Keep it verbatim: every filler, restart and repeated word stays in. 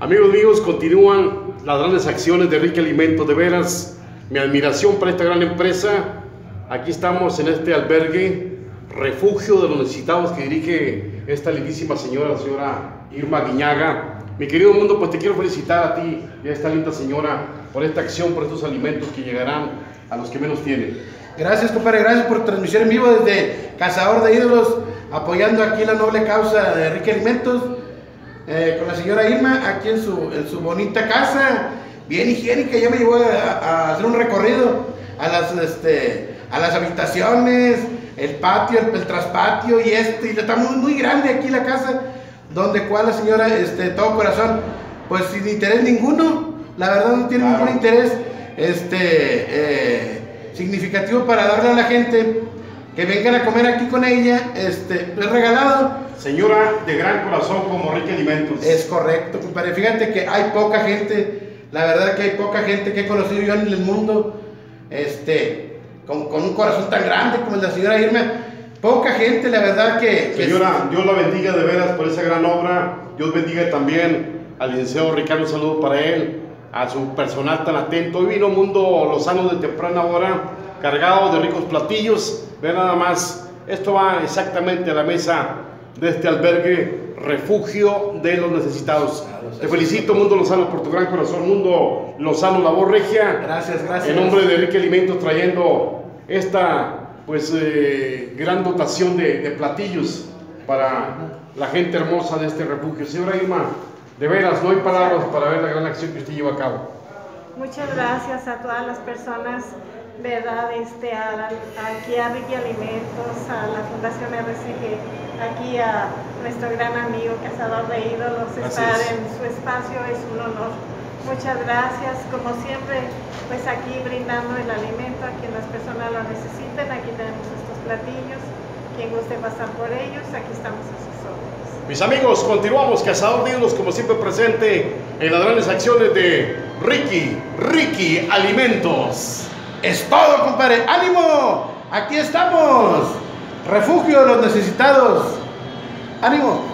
Amigos míos, continúan las grandes acciones de Ricky Alimentos. De veras, mi admiración para esta gran empresa. Aquí estamos en este albergue, refugio de los necesitados, que dirige esta lindísima señora, la señora Irma Guiñaga. Mi querido mundo, pues te quiero felicitar a ti y a esta linda señora por esta acción, por estos alimentos que llegarán a los que menos tienen. Gracias, compadre, gracias por transmisión en vivo desde Cazador de Ídolos, apoyando aquí la noble causa de Ricky Alimentos, eh, con la señora Irma, aquí en su, en su bonita casa, bien higiénica. Ya me llevó a, a hacer un recorrido a las, este, a las habitaciones, el patio, el, el traspatio y esto, y está muy, muy grande aquí la casa, donde cual la señora, este, todo corazón, pues sin interés ninguno, la verdad no tiene claro. ningún interés, este, eh, significativo para darle a la gente que vengan a comer aquí con ella, este, es regalado. Señora de gran corazón como Ricky Alimentos. Es correcto, compadre. Fíjate que hay poca gente, la verdad que hay poca gente que he conocido yo en el mundo, este, con, con un corazón tan grande como el de la señora Irma. Poca gente, la verdad que... que Señora, Dios la bendiga de veras por esa gran obra. Dios bendiga también al licenciado Ricardo, un saludo para él, a su personal tan atento. Hoy vino Mundo Lozano de temprana hora, cargado de ricos platillos. Vean nada más, esto va exactamente a la mesa de este albergue, refugio de los necesitados. Te felicito, Mundo Lozano, por tu gran corazón. Mundo Lozano, la voz regia. Gracias, gracias. En nombre de Ricky Alimentos, trayendo esta pues eh, gran dotación de, de platillos para la gente hermosa de este refugio. Señora Irma, de veras, no hay palabras para ver la gran acción que usted lleva a cabo. Muchas gracias a todas las personas, verdad, este, a la, aquí a Ricky Alimentos, a la Fundación R C G, aquí a nuestro gran amigo Cazador de Ídolos. Estar en su espacio es un honor. Muchas gracias, como siempre, pues aquí brindando el alimento a quien las personas lo necesiten. Aquí tenemos estos platillos, quien guste pasar por ellos, aquí estamos a sus órdenes. Mis amigos, continuamos, Cazador de Ídolos, como siempre presente en las grandes acciones de Ricky, Ricky Alimentos. Es todo, compadre. ¡Ánimo! Aquí estamos. Refugio de los necesitados. ¡Ánimo!